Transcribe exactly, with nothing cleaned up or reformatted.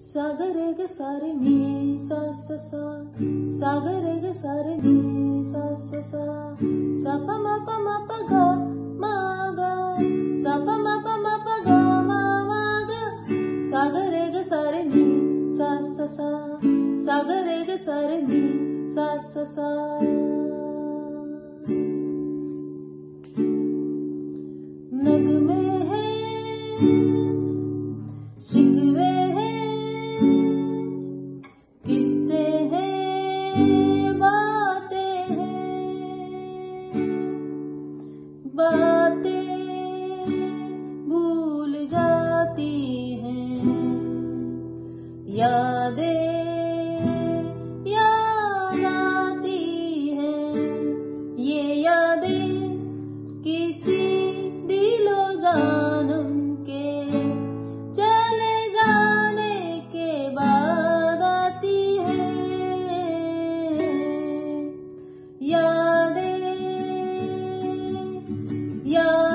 सागरे ग सारे नी सा सा सा, सागरे ग सारे नी सा सा सा, सा प म प म प ग म ग, सा प म प म प ग म म ग, सागरे ग सारे नी सा सा सा, सागरे ग सारे नी सा सा सा। नगमे हैं, शिकवे हैं, किस्से हैं, बातें हैं, बातें भूल जाती हैं, यादें याद आती हैं। ये यादें किसी दिलो जानम के चले जाने के बाद आती हैं। यादें याद